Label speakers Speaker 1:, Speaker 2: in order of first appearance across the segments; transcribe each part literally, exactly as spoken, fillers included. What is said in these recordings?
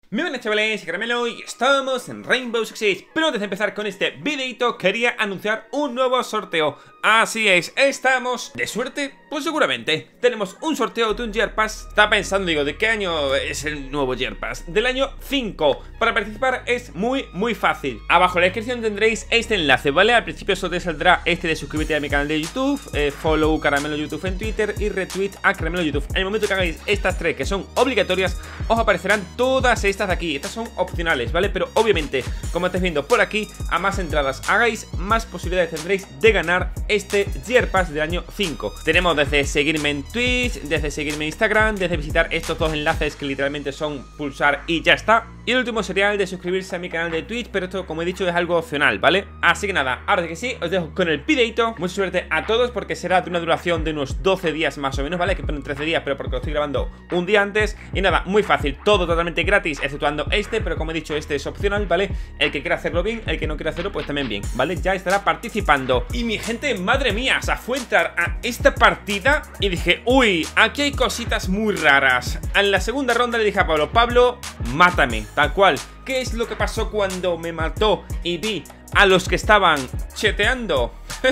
Speaker 1: Muy buenas chavales, soy Caramelo y estamos en Rainbow Six Siege. Pero antes de empezar con este videito quería anunciar un nuevo sorteo. Así es, estamos de suerte, pues seguramente tenemos un sorteo de un Year Pass. Estaba pensando, digo, ¿de qué año es el nuevo Year Pass? Del año cinco. Para participar es muy muy fácil. Abajo en la descripción tendréis este enlace, ¿vale? Al principio solo te saldrá este de suscribirte a mi canal de YouTube, eh, follow Caramelo YouTube en Twitter y retweet a Caramelo YouTube. En el momento que hagáis estas tres que son obligatorias, os aparecerán todas estas de aquí. Estas son opcionales, ¿vale? Pero obviamente, como estáis viendo por aquí, a más entradas hagáis, más posibilidades tendréis de ganar este Year Pass del año cinco. Tenemos desde seguirme en Twitch, desde seguirme en Instagram, desde visitar estos dos enlaces que literalmente son pulsar y ya está. Y el último sería el de suscribirse a mi canal de Twitch, pero esto, como he dicho, es algo opcional, ¿vale? Así que nada, ahora sí que sí, os dejo con el videito. Mucha suerte a todos porque será de una duración de unos doce días más o menos, ¿vale? Que ponen trece días, pero porque lo estoy grabando un día antes. Y nada, muy fácil, todo totalmente gratis, exceptuando este, pero como he dicho, este es opcional, ¿vale? El que quiera hacerlo bien, el que no quiera hacerlo, pues también bien, ¿vale? Ya estará participando. Y mi gente, madre mía, o sea, fue entrar a esta partida y dije, uy, aquí hay cositas muy raras. En la segunda ronda le dije a Pablo, Pablo, mátame, tal cual. ¿Qué es lo que pasó cuando me mató y vi a los que estaban cheteando?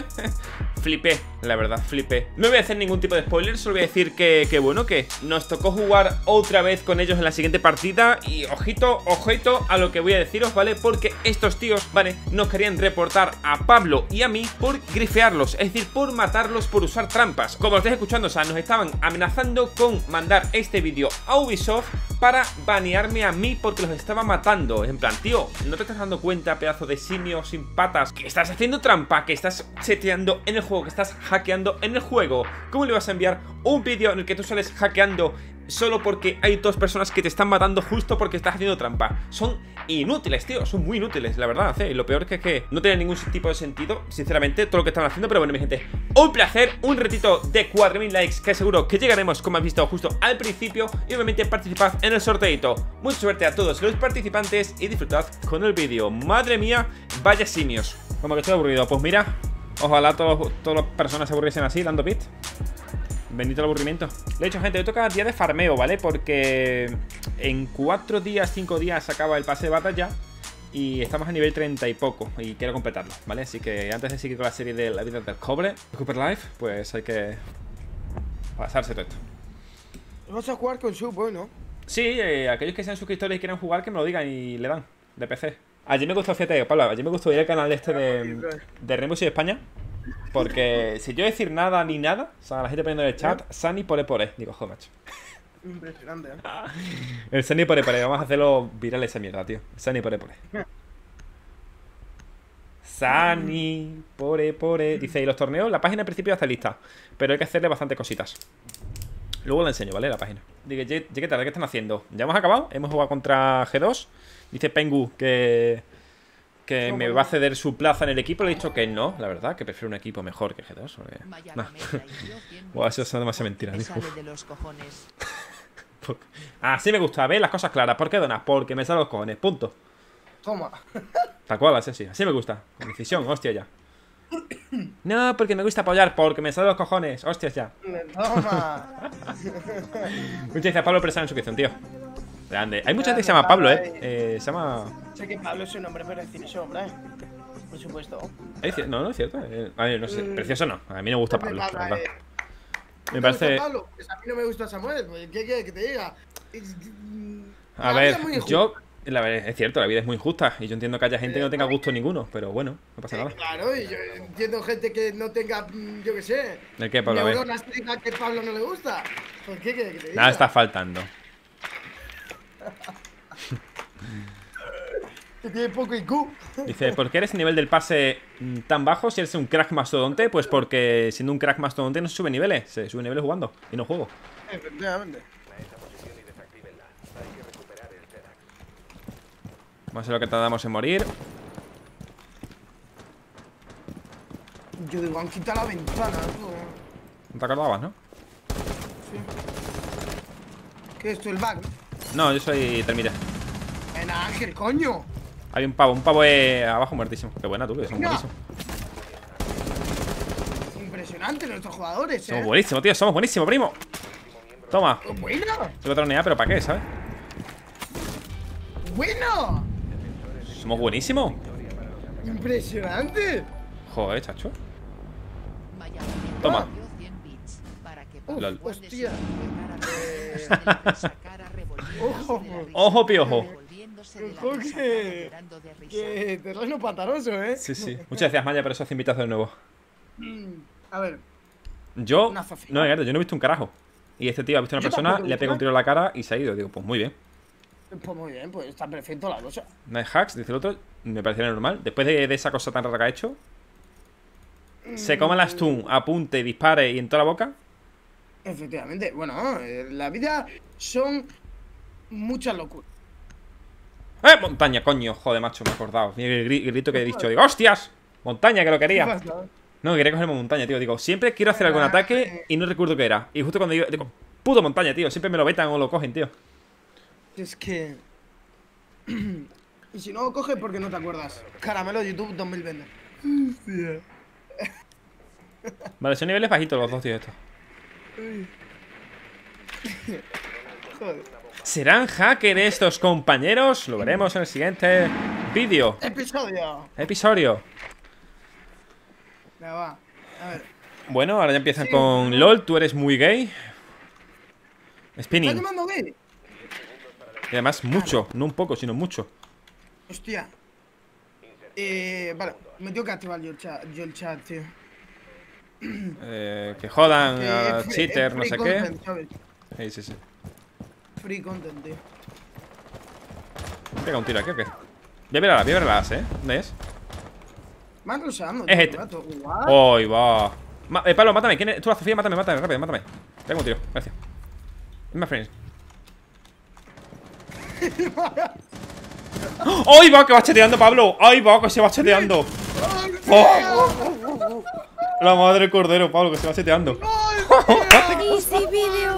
Speaker 1: Flipé, la verdad, flipé. No voy a hacer ningún tipo de spoiler, solo voy a decir que, que bueno, que nos tocó jugar otra vez con ellos en la siguiente partida. Y ojito, ojito a lo que voy a deciros, ¿vale? Porque estos tíos, ¿vale? Nos querían reportar a Pablo y a mí por grifearlos, es decir, por matarlos por usar trampas. Como estáis escuchando, o sea, nos estaban amenazando con mandar este vídeo a Ubisoft para banearme a mí porque los estaba matando. En plan, tío, ¿no te estás dando cuenta, pedazo de simio sin patas, que estás haciendo trampa, que estás seteando en el juego, que estás hackeando en el juego? ¿Cómo le vas a enviar un vídeo en el que tú sales hackeando solo porque hay dos personas que te están matando justo porque estás haciendo trampa? Son inútiles, tío, son muy inútiles, la verdad, ¿eh? Y lo peor que es que no tiene ningún tipo de sentido, sinceramente, todo lo que están haciendo. Pero bueno, mi gente, un placer, un retito de cuatro mil likes que seguro que llegaremos, como has visto justo al principio. Y obviamente participad en el sorteito. Mucha suerte a todos los participantes y disfrutad con el vídeo. Madre mía, vaya simios. Como que estoy aburrido, pues mira, ojalá todos, todas las personas se aburriesen así, dando pit. Bendito el aburrimiento. De hecho, gente, hoy toca día de farmeo, ¿vale? Porque en cuatro días, cinco días se acaba el pase de batalla y estamos a nivel treinta y poco y quiero completarlo, ¿vale? Así que antes de seguir con la serie de la vida del cobre, Cooper Life, pues hay que pasarse todo esto.
Speaker 2: ¿Vas a jugar con Sub hoy, no?
Speaker 1: Sí, eh, aquellos que sean suscriptores y quieran jugar, que me lo digan y le dan, de P C. Ayer me gustó, fíjate, Pablo, ayer me gustó ir al canal de este de, de Rainbow Six España. Porque si yo decir nada ni nada, o sea, la gente poniendo en el chat, Sani pore pore. Digo, joder, macho.
Speaker 2: Impresionante, ¿eh?
Speaker 1: El Sani pore pore, vamos a hacerlo viral esa mierda, tío. Sani pore pore. Sani pore pore. Dice, y los torneos, la página al principio está lista, pero hay que hacerle bastantes cositas. Luego la enseño, ¿vale? La página. Digo, ¿qué tal? ¿Qué están haciendo? ¿Ya hemos acabado? Hemos jugado contra G dos. Dice Pengu que... que me va a ceder su plaza en el equipo. Le he dicho que no, la verdad, que prefiero un equipo mejor que G dos. Porque... no. Wow, eso es demasiada mentira, tío. Ah, sí me gusta, ¿ves? Las cosas claras. ¿Por qué donas? Porque me salen los cojones, punto.
Speaker 2: Toma.
Speaker 1: Tal cual, así, así, así me gusta. Con decisión, hostia ya. No, porque me gusta apoyar, porque me salen los cojones, hostias ya.
Speaker 2: Toma.
Speaker 1: Muchas gracias, Pablo, por estar en suscripción, tío. Grande. Hay mucha gente que se llama Pablo, ¿eh? eh se llama...
Speaker 2: Sé que Pablo es su nombre, pero decir eso, hombre. Por supuesto.
Speaker 1: No, no es cierto. Eh, a ver, no sé. Precioso no. A mí no me gusta Pablo, la verdad.
Speaker 2: Eh.
Speaker 1: Me parece...
Speaker 2: Pablo? Pues a mí no me gusta Samuel. Pues, ¿qué quieres que te diga?
Speaker 1: A ver, yo... La verdad, es cierto, la vida es muy injusta. Y yo entiendo que haya gente que no tenga gusto ninguno. Pero bueno, no pasa nada.
Speaker 2: Claro, y yo entiendo gente que no tenga, yo qué sé.
Speaker 1: ¿El qué, Pablo?
Speaker 2: Neuronas que diga que Pablo no le gusta. ¿Por qué quieres que te diga?
Speaker 1: Nada está faltando.
Speaker 2: Que tiene poco I Q.
Speaker 1: Dice, ¿por qué eres nivel del pase tan bajo si eres un crack mastodonte? Pues porque siendo un crack mastodonte no se sube niveles. Se sube niveles jugando y no juego.
Speaker 2: Efectivamente.
Speaker 1: Vamos a ver lo que tardamos en morir.
Speaker 2: Yo digo, han quitado la ventana.
Speaker 1: No te acordabas, ¿no?
Speaker 2: Sí. ¿Qué es esto, el bug?
Speaker 1: No, yo soy termita.
Speaker 2: En Ángel, coño.
Speaker 1: Hay un pavo, un pavo eh, abajo muertísimo. Qué buena tú, que son buenísimos.
Speaker 2: Impresionante nuestros jugadores, eh.
Speaker 1: Somos buenísimos, tío, somos buenísimos, primo. Toma.
Speaker 2: Buena.
Speaker 1: Se lo tronear, pero ¿para qué, sabes?
Speaker 2: Bueno.
Speaker 1: Somos buenísimos.
Speaker 2: Impresionante.
Speaker 1: Joder, chacho. Toma.
Speaker 2: Uf,
Speaker 1: Lol.
Speaker 2: hostia. Eh,
Speaker 3: Ojo,
Speaker 1: Ojo, piojo.
Speaker 2: Ojo que, que terreno pantanoso, ¿eh?
Speaker 1: Sí, sí. Muchas gracias, Maya, por esos invitados de nuevo.
Speaker 2: Mm, A ver,
Speaker 1: Yo,
Speaker 2: Una zafina.
Speaker 1: no, Edgardo, yo no he visto un carajo. Y este tío ha visto a una
Speaker 2: Yo
Speaker 1: persona,
Speaker 2: tampoco,
Speaker 1: le ha pegado un
Speaker 2: ¿no?
Speaker 1: tiro en la cara y se ha ido. Digo, pues muy bien.
Speaker 2: pues muy bien, pues está perfecto la cosa.
Speaker 1: No hay hacks, dice el otro. Me parecía normal. Después de, de esa cosa tan rara que ha hecho, se come la stun, apunte, dispare y en toda la boca.
Speaker 2: Efectivamente, bueno, eh, la vida son muchas locuras.
Speaker 1: ¡Eh! Montaña, coño, joder, macho, me he acordado. Mira el gri- grito que he dicho. Digo, ¡hostias! Montaña, que lo
Speaker 2: ¿Qué
Speaker 1: quería.
Speaker 2: pasa?
Speaker 1: No, quería cogerme montaña, tío. Digo, siempre quiero hacer algún ataque y no recuerdo qué era. Y justo cuando digo, digo, puto montaña, tío. Siempre me lo vetan o lo cogen, tío.
Speaker 2: Es que... y si no lo coges, porque no te acuerdas. Caramelo YouTube dos mil veinte. Hostia.
Speaker 1: Vale, son niveles bajitos los dos, tío, estos.
Speaker 2: Joder.
Speaker 1: ¿Serán hackers estos compañeros? Lo veremos en el siguiente vídeo.
Speaker 2: Episodio.
Speaker 1: Episodio.
Speaker 2: Venga, va. A ver.
Speaker 1: Bueno, ahora ya empiezan
Speaker 2: Sí.
Speaker 1: con LOL. Tú eres muy gay.
Speaker 2: ¿Estás
Speaker 1: Spinning.
Speaker 2: llamando gay?
Speaker 1: Y además mucho, no un poco, sino mucho.
Speaker 2: Hostia. Eh, vale, me tengo que activar yo el chat, yo el chat, tío.
Speaker 1: Eh, que jodan
Speaker 2: Que
Speaker 1: a
Speaker 2: es free-
Speaker 1: cheater,
Speaker 2: es
Speaker 1: no
Speaker 2: free
Speaker 1: sé qué.
Speaker 2: content, ¿sabes?
Speaker 1: Sí, sí, sí.
Speaker 2: Free content, tío.
Speaker 1: Pega un tiro aquí o qué. Voy a ver a la, voy a ver a las, eh. ¿Dónde es?
Speaker 2: Más usando,
Speaker 1: Es
Speaker 2: tío,
Speaker 1: este.
Speaker 2: rato. What?
Speaker 1: ¡Ay, va! Ma eh, Pablo, mátame. ¿Quién es? Tú, la Sofía, mátame, mátame, rápido, mátame. Pega un tiro, gracias. My friends. ¡Ay, va! Que va chateando, Pablo. ¡Ay, va! Que se va chateando. ¡Oh! La madre del cordero, Pablo, que se va chateando.
Speaker 3: Easy video.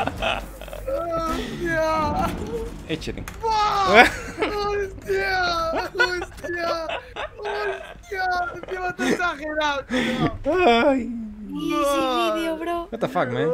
Speaker 2: ¡Hostia!
Speaker 1: Es cheating.
Speaker 2: ¡Hostia! ¡Hostia! ¡Hostia! ¡Encima está exagerado, tío!
Speaker 1: Ay.
Speaker 3: Easy video, bro.
Speaker 1: What the fuck, man.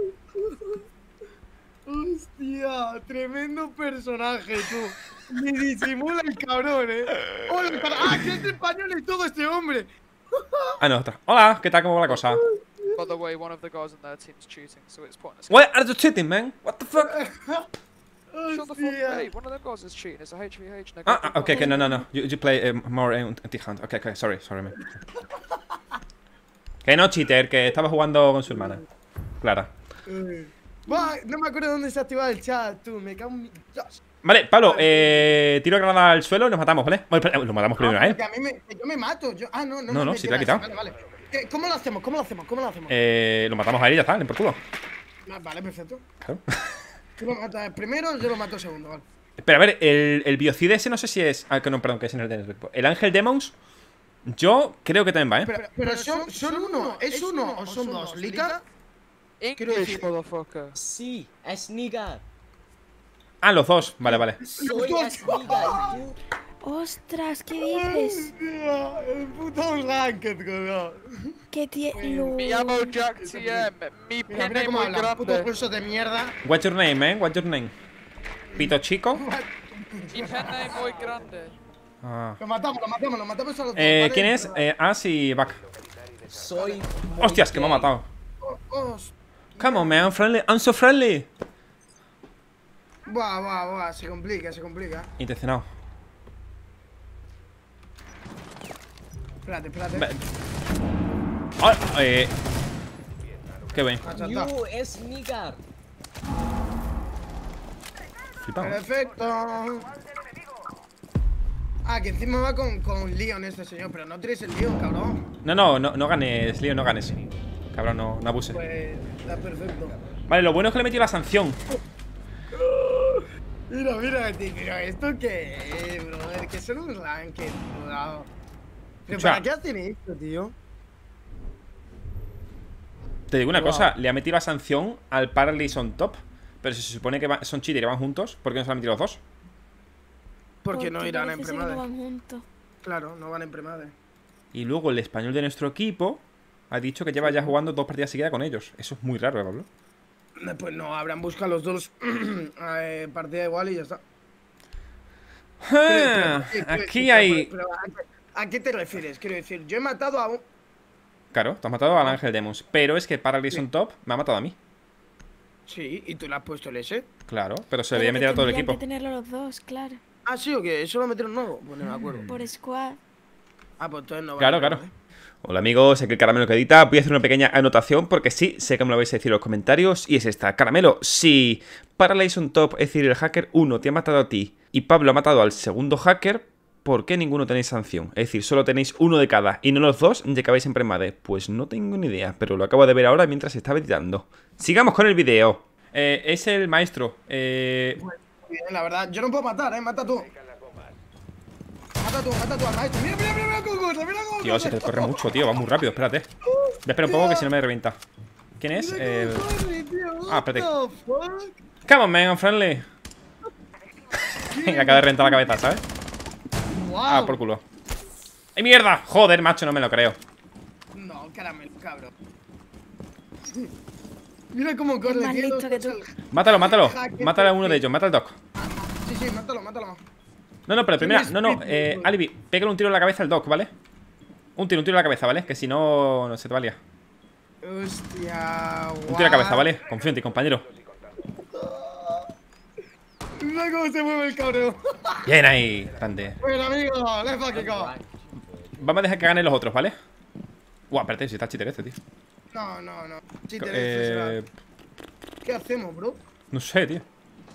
Speaker 2: ¡Hostia! Tremendo personaje, tú. Ni disimula el cabrón, eh. ¡Hola, cara! ¡Ah, que es español y todo este hombre!
Speaker 1: Ah, no, otra. Hola, ¿qué tal? ¿Cómo va la cosa?
Speaker 4: By the way, one of the guys on their team's cheating, so it's pointless.
Speaker 1: What are you cheating, man? What the fuck?
Speaker 4: Shut the fuck up. Hey, one of them guys is cheating. It's a H V H.
Speaker 1: Ah, ah, okay, okay, no, no, no. You, you play um, more um, anti-hunt. Okay, okay, sorry, sorry, man. Que no, cheater, que estaba jugando con su hermana. Clara.
Speaker 2: Buah, no me acuerdo dónde se ha activado el chat, tú. Me cago en mi... Dios.
Speaker 1: Vale, Pablo, eh, tiro granada al suelo y nos matamos, ¿vale? Bueno, espera, lo matamos primero a él.
Speaker 2: Que a mí me... que yo me mato. Yo... Ah, no, no.
Speaker 1: No,
Speaker 2: me
Speaker 1: no,
Speaker 2: metes
Speaker 1: si te la ha
Speaker 2: así.
Speaker 1: quitado.
Speaker 2: Vale, vale. Eh, ¿Cómo lo hacemos? ¿Cómo lo hacemos? ¿Cómo lo hacemos?
Speaker 1: Eh, lo matamos a él y ya está, por culo.
Speaker 2: Ah, vale, perfecto.
Speaker 1: Claro.
Speaker 2: Tú lo matas primero, yo lo mato segundo, vale.
Speaker 1: Espera, a ver, el, el biocide ese no sé si es. Ah, que no, perdón, que es en el de equipo. El Ángel Demons, yo creo que también va, ¿eh?
Speaker 2: Pero, pero son, son uno, ¿es uno o son dos? ¿Lika? Quiero
Speaker 4: English,
Speaker 2: decir-
Speaker 4: motherfucker.
Speaker 5: Sí, es nigga.
Speaker 1: Ah, los dos, vale, vale.
Speaker 5: Soy es nigga y tú.
Speaker 3: Ostras, ¿qué dices?
Speaker 2: Hostia, el puto Ranked, coño.
Speaker 3: ¿Qué tiene?
Speaker 4: Me llamo Jack T M. Mi
Speaker 2: Mira, mira
Speaker 4: pene
Speaker 2: cómo
Speaker 4: muy
Speaker 2: habla, puto
Speaker 4: grande.
Speaker 2: curso de mierda.
Speaker 1: What's your name, man? What's your name? Pito chico.
Speaker 4: Mi pene muy grande.
Speaker 1: Ah.
Speaker 2: Lo matamos, lo matamos, lo matamos a los dos.
Speaker 1: Eh,
Speaker 2: ¿vale?
Speaker 1: ¿quién es? Eh, As y Back.
Speaker 5: Soy muy
Speaker 1: Hostias, que me ha
Speaker 5: gay.
Speaker 1: matado.
Speaker 2: Oh,
Speaker 1: Come on, man, I'm friendly. I'm so friendly.
Speaker 2: buah, buah, buah, se complica, se complica.
Speaker 1: Intencionado.
Speaker 2: Espérate, espérate.
Speaker 1: Ve- Ah, eh. Qué bien.
Speaker 2: Ah, ya está.
Speaker 5: You es nigga.
Speaker 1: Flipado.
Speaker 2: Perfecto. Ah, que encima va con, con Leon este señor, pero no tienes el Leon, cabrón.
Speaker 1: No, no, no, no ganes, Lío, no ganes. Cabrón, no, no abuses.
Speaker 2: Pues está perfecto.
Speaker 1: Vale, lo bueno es que le he metido la sanción.
Speaker 2: Mira, mira, tío, pero esto qué es, brother, que son un ranked, bro. ¿Pero
Speaker 1: Escucha.
Speaker 2: para qué hacen esto, tío?
Speaker 1: Te digo una
Speaker 2: Wow.
Speaker 1: cosa, le ha metido la sanción al Paralysis on top. Pero si se supone que va- son cheater y van juntos, ¿por qué no se le han metido los dos?
Speaker 2: Porque no irán en
Speaker 3: parece ser que
Speaker 2: premade.
Speaker 3: no van juntos.
Speaker 2: Claro, no van en premade.
Speaker 1: Y luego el español de nuestro equipo ha dicho que lleva ya jugando dos partidas seguidas con ellos. Eso es muy raro, ¿eh, Pablo?
Speaker 2: Eh, Pues no, habrán buscado los dos eh, partida igual y ya está.
Speaker 1: Ah,
Speaker 2: Pero, pero,
Speaker 1: aquí
Speaker 2: pero,
Speaker 1: hay...
Speaker 2: pero, pero, ¿a qué- ¿a qué te refieres? Quiero decir, yo he matado a un...
Speaker 1: Claro, te has matado al Ángel Demus. Pero es que Paralysis on top me ha matado a mí.
Speaker 2: Sí, y tú le has puesto el S.
Speaker 1: Claro, pero se
Speaker 3: Pero
Speaker 1: debía
Speaker 3: que
Speaker 1: meter a todo el
Speaker 3: tendrían
Speaker 1: equipo.
Speaker 3: que tenerlo los dos, claro.
Speaker 2: Ah, sí, o qué, eso lo metieron nuevo. Pues no me acuerdo.
Speaker 3: Por squad.
Speaker 2: Ah, pues entonces no
Speaker 1: Claro,
Speaker 2: vale,
Speaker 1: claro.
Speaker 2: ¿eh?
Speaker 1: Hola amigos, aquí el Caramelo que edita. Voy a hacer una pequeña anotación porque sí, sé que me lo vais a decir en los comentarios. Y es esta, Caramelo, si Paralysis on top, es decir, el hacker uno te ha matado a ti y Pablo ha matado al segundo hacker, ¿por qué ninguno tenéis sanción? Es decir, solo tenéis uno de cada y no los dos, ya que vais en premade. Pues no tengo ni idea, pero lo acabo de ver ahora mientras estaba editando. Sigamos con el vídeo. Eh, es el maestro. Eh...
Speaker 2: Muy bien, la verdad, yo no puedo matar, eh, mata tú. Mata tú, mata tú al maestro. Mira, mira, mira, mira cómo corre, mira cómo
Speaker 1: Tío, se te corre mucho, tío. Va muy rápido, espérate. Voy a esperar un poco que si no me revienta. ¿Quién es? El... Ah, espérate. Come on, man, I'm friendly. Venga, acaba de reventar la cabeza, ¿sabes? Ah, por culo. ¡Ay, mierda! Joder, macho, no me lo creo.
Speaker 2: No, caramelo, cabrón. Mira cómo corre.
Speaker 3: Es más
Speaker 2: tío,
Speaker 3: listo que tú.
Speaker 1: Mátalo, mátalo. Mátalo a uno de ellos, mata al Doc.
Speaker 2: Sí, sí, mátalo, mátalo.
Speaker 1: No, no, pero primera,
Speaker 2: Tienes
Speaker 1: no, no,
Speaker 2: espíritu,
Speaker 1: eh,
Speaker 2: tío.
Speaker 1: Alibi, pégale un tiro en la cabeza al Doc, ¿vale? Un tiro, un tiro en la cabeza, ¿vale? Que si no, no se te valía.
Speaker 2: Hostia,
Speaker 1: Un tiro en la cabeza, ¿vale? Confío en ti, compañero.
Speaker 2: Mira cómo se mueve el cabrón.
Speaker 1: Bien ahí, grande.
Speaker 2: Bueno, amigo, let's fucking go.
Speaker 1: Vamos a dejar que ganen los otros, ¿vale? Guau, espérate, si está cheater este, tío.
Speaker 2: No, no, no. Sí, te
Speaker 1: Eh,
Speaker 2: ¿Qué hacemos, bro?
Speaker 1: no sé, tío.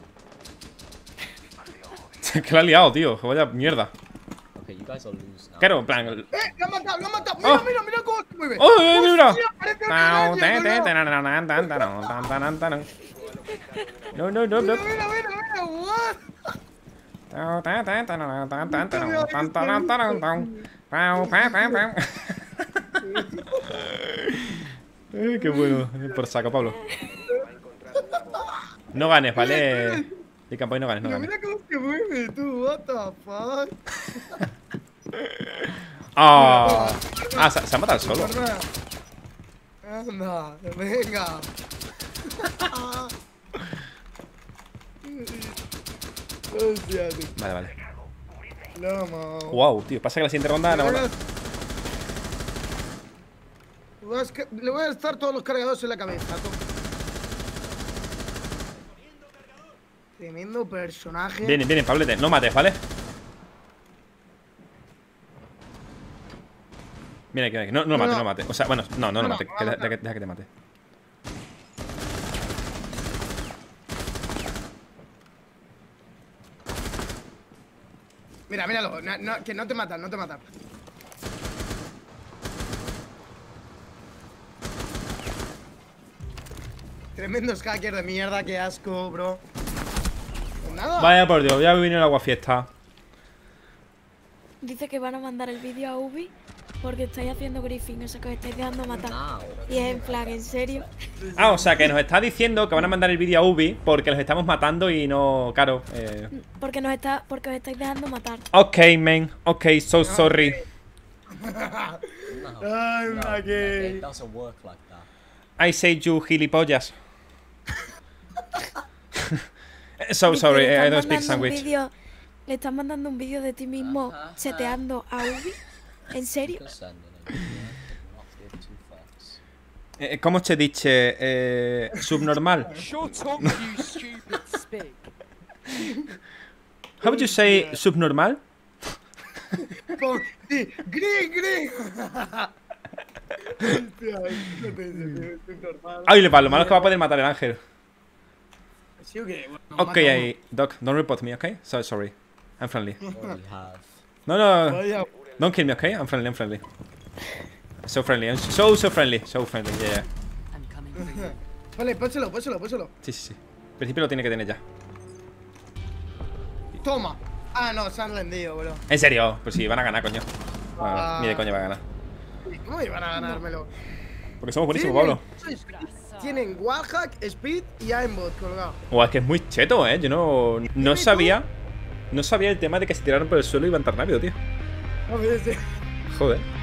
Speaker 1: Que la ha liado, tío. Vaya mierda.
Speaker 5: Okay, you guys are loose now.
Speaker 1: Claro, en plan.
Speaker 2: ¡Eh! ¡Lo han matado! ¡Lo han matado! ¡Mira,
Speaker 1: Oh.
Speaker 2: mira, mira cómo se mueve!
Speaker 1: ¡Oh, eh, mira!
Speaker 2: ¡Hostia, parece un araña,
Speaker 1: No, no, no, no.
Speaker 2: Mira, mira, mira, mira, what?
Speaker 1: Ay, qué bueno. Por saco, Pablo. No ganes, ¿vale? Y campo y no ganes, no
Speaker 2: Mira,
Speaker 1: ganes.
Speaker 2: mira cómo se mueve, tú, what the fuck.
Speaker 1: Ah, ah se, se ha matado solo.
Speaker 2: Anda, venga. Hostia, tío.
Speaker 1: Vale, vale.
Speaker 2: No,
Speaker 1: Wow, tío. Pasa que la siguiente ronda no.
Speaker 2: Le voy a esca- le voy a estar todos los cargadores en la cabeza. tú. Tremendo personaje.
Speaker 1: Vienen, vienen, Pablete. No mates, ¿vale? Viene aquí, viene aquí. No, no lo
Speaker 2: No,
Speaker 1: mate,
Speaker 2: no.
Speaker 1: no lo mate. O sea, bueno, no, no lo
Speaker 2: No, no,
Speaker 1: mate.
Speaker 2: va a
Speaker 1: Que deja,
Speaker 2: matar.
Speaker 1: deja- deja que te mate.
Speaker 2: Mira, míralo. no- no, que no te matan, no te matan. Tremendos hackers de mierda, qué asco, bro. Pues nada.
Speaker 1: Vaya por Dios, ya me vino el aguafiesta.
Speaker 3: Dice que van a mandar el vídeo a Ubi porque estáis haciendo griffin, o sea que os estáis dejando matar.
Speaker 5: Now.
Speaker 3: Y es en plan, ¿en serio?
Speaker 1: Ah, o sea que nos está diciendo que van a mandar el vídeo a Ubi porque los estamos matando y no. Claro. Eh...
Speaker 3: Porque nos está, porque os estáis dejando matar.
Speaker 1: Ok, man. Ok, so sorry.
Speaker 5: No.
Speaker 2: Ay,
Speaker 5: No,
Speaker 2: Maki.
Speaker 5: it doesn't work like that.
Speaker 1: I say you gilipollas. So
Speaker 3: Dice,
Speaker 1: sorry,
Speaker 3: le
Speaker 1: I
Speaker 3: están
Speaker 1: don't speak
Speaker 3: mandando un
Speaker 1: sandwich.
Speaker 3: vídeo- Le están mandando un vídeo de ti mismo
Speaker 5: Ajá.
Speaker 3: seteando a Ubi. ¿En serio?
Speaker 5: Just sending it. Yeah, not give two fucks.
Speaker 1: Eh, ¿Cómo se dice? Eh, subnormal.
Speaker 4: Shut up, you stupid spig.
Speaker 1: How would you say subnormal?
Speaker 2: Pon- sí, green, green. Hostia, no te dice, es normal.
Speaker 1: Ay, le va, lo malo es que va a poder matar el ángel.
Speaker 2: ¿Sí o qué? Bueno,
Speaker 1: Ok,
Speaker 2: mata
Speaker 1: ahí. Doc, don't report me, okay? So sorry. I'm friendly.
Speaker 5: Already have.
Speaker 1: No,
Speaker 2: uno.
Speaker 1: no,
Speaker 2: Vaya.
Speaker 1: don't kill me, okay? I'm friendly, I'm friendly. So friendly, I'm so, so friendly. So friendly, yeah, yeah.
Speaker 2: Vale, pónselo, pónselo, pónselo.
Speaker 1: Sí, sí, sí. En principio lo tiene que tener ya.
Speaker 2: Toma. Ah, no, se han rendido, bro.
Speaker 1: En serio, pues sí, van a ganar, coño. Bueno,
Speaker 2: Ah.
Speaker 1: ni de coña va a ganar.
Speaker 2: ¿Cómo iban a ganármelo?
Speaker 1: Porque somos buenísimos,
Speaker 2: Tienen-
Speaker 1: Pablo.
Speaker 2: Tienen Wallhack, Speed y Aimbot colgado.
Speaker 1: O es que es muy cheto, eh. Yo no, no
Speaker 2: tú?
Speaker 1: sabía. No sabía el tema de que se tiraron por el suelo y iban tan rápido, tío.
Speaker 2: A ver, sí.
Speaker 1: Joder.